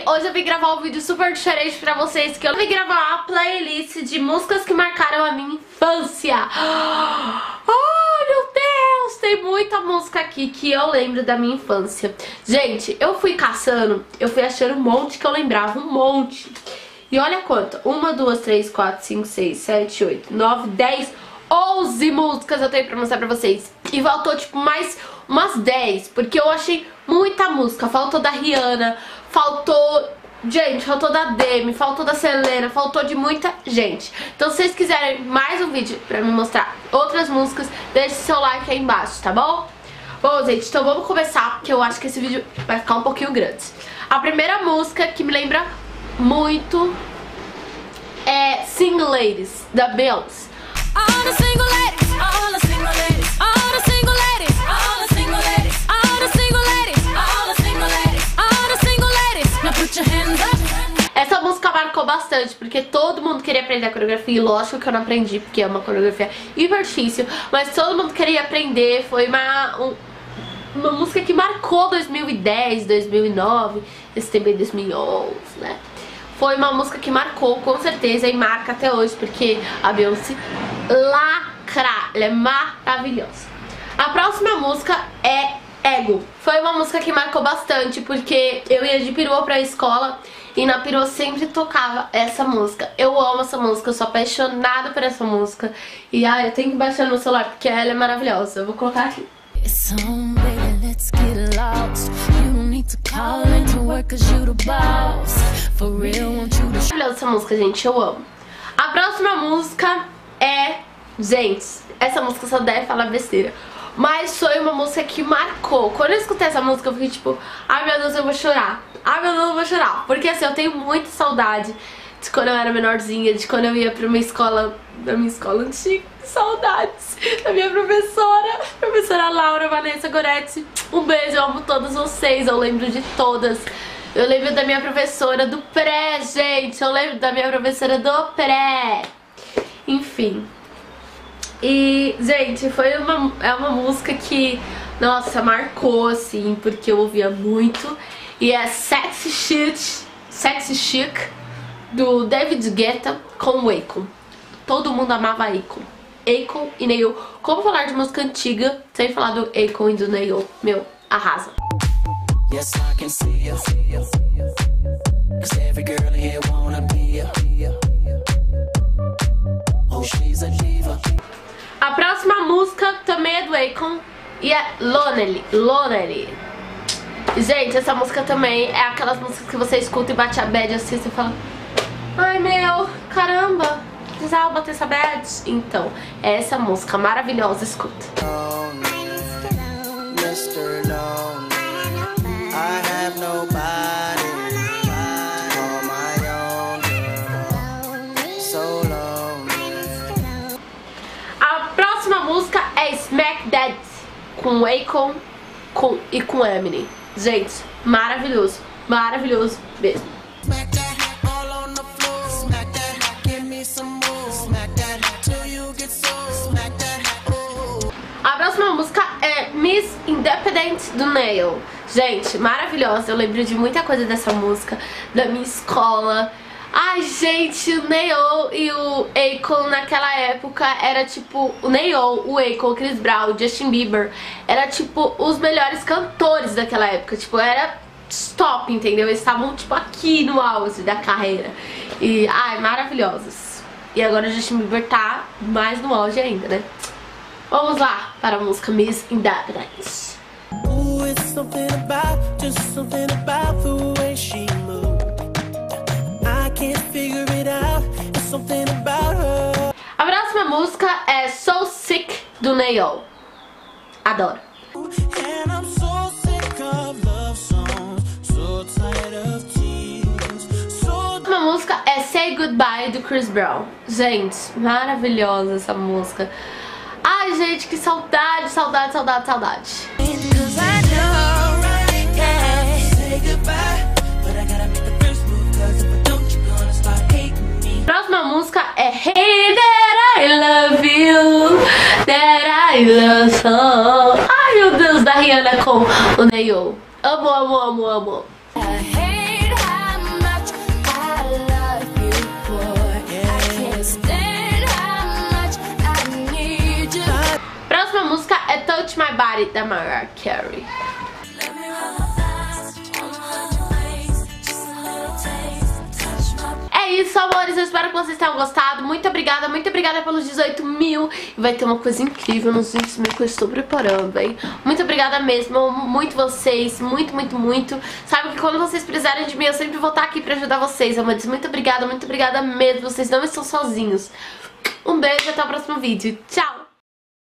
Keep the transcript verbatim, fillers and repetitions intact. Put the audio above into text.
hoje eu vim gravar um vídeo super diferente pra vocês, que eu vim gravar uma playlist de músicas que marcaram a minha infância. Oh, meu Deus, tem muita música aqui que eu lembro da minha infância. Gente, eu fui caçando, eu fui achando um monte que eu lembrava, um monte. E olha quanto, uma, duas, três, quatro, cinco, seis, sete, oito, nove, dez, onze músicas eu tenho pra mostrar pra vocês. E faltou tipo mais umas dez, porque eu achei muita música. Faltou da Rihanna, faltou, gente, faltou da Demi, faltou da Selena, faltou de muita gente. Então se vocês quiserem mais um vídeo pra me mostrar outras músicas, deixe seu like aí embaixo, tá bom? Bom, gente, então vamos começar, porque eu acho que esse vídeo vai ficar um pouquinho grande. A primeira música que me lembra muito é Single Ladies, da Beyoncé. All the single ladies, all the single ladies, all the single ladies, all the single ladies, all the single ladies, all the single ladies, all the single ladies. Now put your hands up. Essa música marcou bastante, porque todo mundo queria aprender a coreografia. E lógico que eu não aprendi, porque é uma coreografia hiper difícil, mas todo mundo queria aprender. Foi uma, um, uma música que marcou dois mil e dez, dois mil e nove, esse também dois mil e onze, né? Foi uma música que marcou, com certeza, e marca até hoje, porque a Beyoncé lacra, ela é maravilhosa. A próxima música é Ego. Foi uma música que marcou bastante, porque eu ia de perua pra escola e na perua sempre tocava essa música. Eu amo essa música, eu sou apaixonada por essa música. E ah, eu tenho que baixar no meu celular, porque ela é maravilhosa. Eu vou colocar aqui. It's on, baby, let's get lost. You don't need to call into work cause you the boss. For real, want you to... Maravilhosa essa música, gente, eu amo. A próxima música é... Gente, essa música só deve falar besteira, mas foi uma música que marcou. Quando eu escutei essa música eu fiquei tipo, ai meu Deus, eu vou chorar. Ai meu Deus, eu vou chorar. Porque assim, eu tenho muita saudade de quando eu era menorzinha, de quando eu ia pra uma escola, da minha escola antiga. Saudades da minha professora, professora Laura Vanessa Goretti. Um beijo, eu amo todas vocês, eu lembro de todas. Eu lembro da minha professora do pré, gente. Eu lembro da minha professora do pré. Enfim. E, gente, foi uma, é uma música que, nossa, marcou, assim, porque eu ouvia muito. E é Sexy Chic, Sexy Chic, do David Guetta com o Akon. Todo mundo amava Akon. Akon e Neil. Como falar de música antiga sem falar do Akon e do Neil? Meu, arrasa. Yes, I can see you, see you, see you. 'Cause every girl here wanna be you. Oh, she's a diva. A próxima música também é do Akon e é Lonely, Lonely. Gente, essa música também é aquelas músicas que você escuta e bate a bad assim, você fala, ai meu, caramba, precisava bater essa bad. Então, é essa música maravilhosa, escuta. mister Lonely, I have nobody on my own, girl. So lonely. A próxima música é Smack That com Akon com, e com Eminem. Gente, maravilhoso, maravilhoso mesmo. Smack that all on the floor. Smack that, give me some more. Smack that till you get so. Smack that. Oh. A próxima música é Miss Independent do Neil. Gente, maravilhosa. Eu lembro de muita coisa dessa música, da minha escola. Ai, gente, o Neil e o Akon naquela época era tipo... O Neil, o Akon, o Chris Brown, o Justin Bieber era tipo os melhores cantores daquela época. Tipo, era top, entendeu? Eles estavam tipo aqui no auge da carreira. E, ai, maravilhosos. E agora o Justin Bieber tá mais no auge ainda, né? Vamos lá para a música Miss Independent. Ooh, it's something about, just something about the way she moves. I can't figure it out. It's something about her. A próxima música é So Sick do Neil. Adoro. And I'm so sick of love songs, so tired of tears. So A música é Say Goodbye do Chris Brown. Gente, maravilhosa essa música. Ai, gente, que saudade, saudade, saudade, saudade. Cause I know, yeah. Say goodbye, but I gotta make the first move. Cause if I don't, you're gonna start hating me. Próxima música é Hey That I Love You, That I Love So. Ai, meu Deus, da Rihanna com o Neil. Amo, amo, amo, amo. I hate how Body, da Mariah Carey. É isso, amores, eu espero que vocês tenham gostado. Muito obrigada, muito obrigada pelos dezoito mil. E vai ter uma coisa incrível nos vinte mil que eu estou preparando, hein? Muito obrigada mesmo, eu amo muito vocês, muito, muito, muito. Sabe que quando vocês precisarem de mim, eu sempre vou estar aqui pra ajudar vocês, amores. Muito obrigada, muito obrigada mesmo, vocês não estão sozinhos. Um beijo e até o próximo vídeo. Tchau!